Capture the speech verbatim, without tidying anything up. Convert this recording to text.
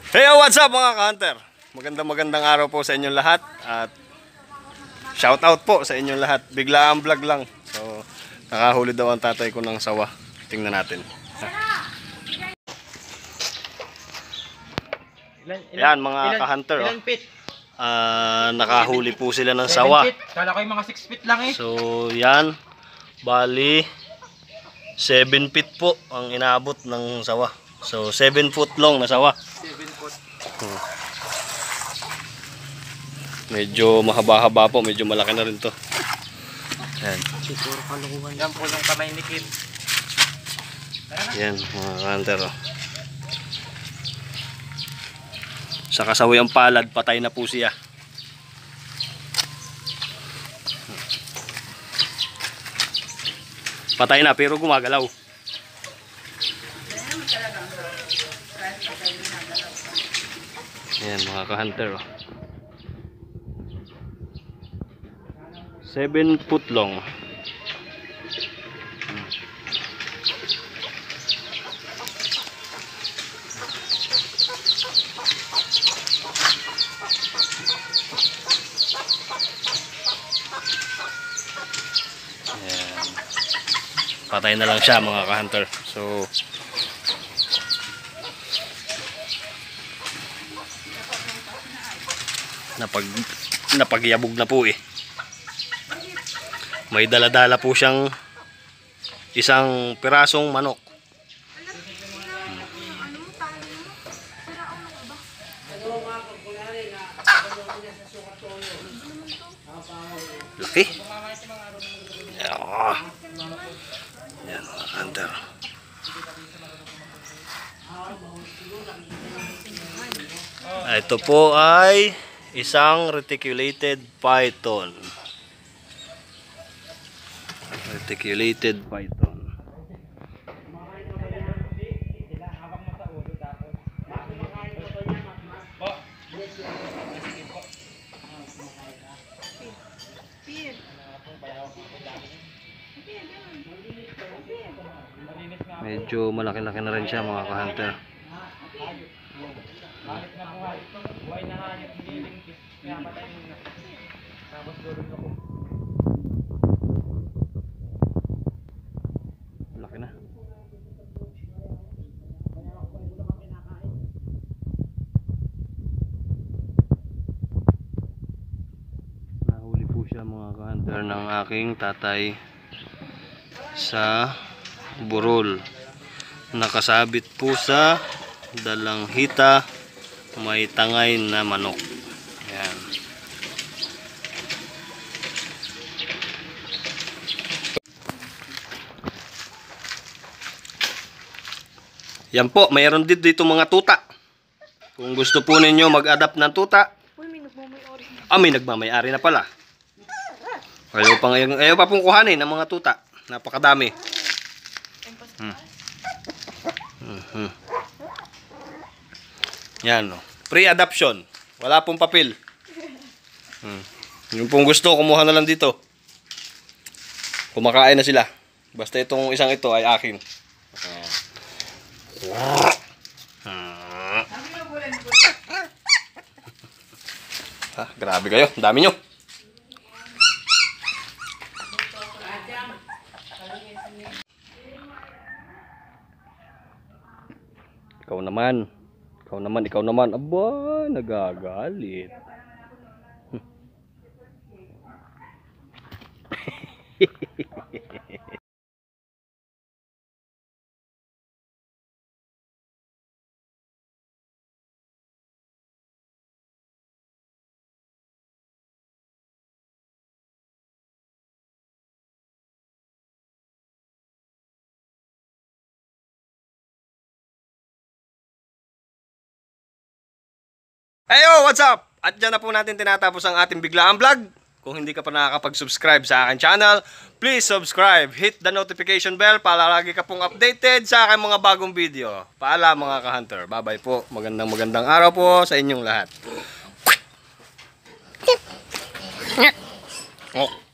Hey, what's up mga ka-hunter? Magandang magandang araw po sa inyong lahat. At shout out po sa inyong lahat. Bigla ang vlog lang. So, nakahuli daw ang tatay ko ng sawa. Tingnan natin. Ilan, ilan, Yan mga ilan, ka-hunter. Ilan feet? Uh, nakahuli po sila ng sawa. Feet. Kala ko yung mga six feet lang eh. So, yan. Bali, seven feet po ang inaabot ng sawa. So, seven foot long na sawa. seven foot. Hmm. Medyo mahaba-haba po. Medyo malaki na rin to. Yan. Siguro kalukuhan. Yan po yung kamay ni Kim. Yan mga ka-hunter. Oh. Sa kasawayang palad, patay na po siya. Patay na pero gumagalaw. Ayan mga ka-hunter. Oh. seven foot long. Ayan. Patay na lang siya mga ka-hunter. So napag napagyabog na po eh. May dala-dala po siyang isang pirasong manok. Laki. Yeah. Yan mga hunter. Ito po ay isang reticulated python. Reticulated python. Medyo malaki-laki na rin siya mga ka-hunter. Laki na. Nahuli po siya mga ka-hunter ng aking tatay sa burol. Nakasabit po sa dalanghita, may tangay na manok. Ayan. Yan po, mayroon din dito mga tuta. Kung gusto po ninyo mag-adapt ng tuta. Uy, may nagmamayari. Ah, may nagmamayari na pala. Ayaw pa, ayaw pa pong kuhanin ng mga tuta. Napakadami. Hmm. Hmm. Yan, no. Pre-adoption. Wala pong papel. Hmm. Yung pong gusto, kumuha na lang dito. Kumakain na sila. Basta itong isang ito ay akin. Hmm. Ah, grabe kayo. Ang dami nyo. Ikaw naman. Ikaw naman, ikaw naman. Aba, nagagalit. Heyo, what's up? At dyan na po natin tinatapos ang ating biglaang vlog. Kung hindi ka pa nakakapag-subscribe sa akin channel, please subscribe. Hit the notification bell para lagi ka pong updated sa aking mga bagong video. Paalam mga ka-hunter. Bye-bye po. Magandang magandang araw po sa inyong lahat. Oh.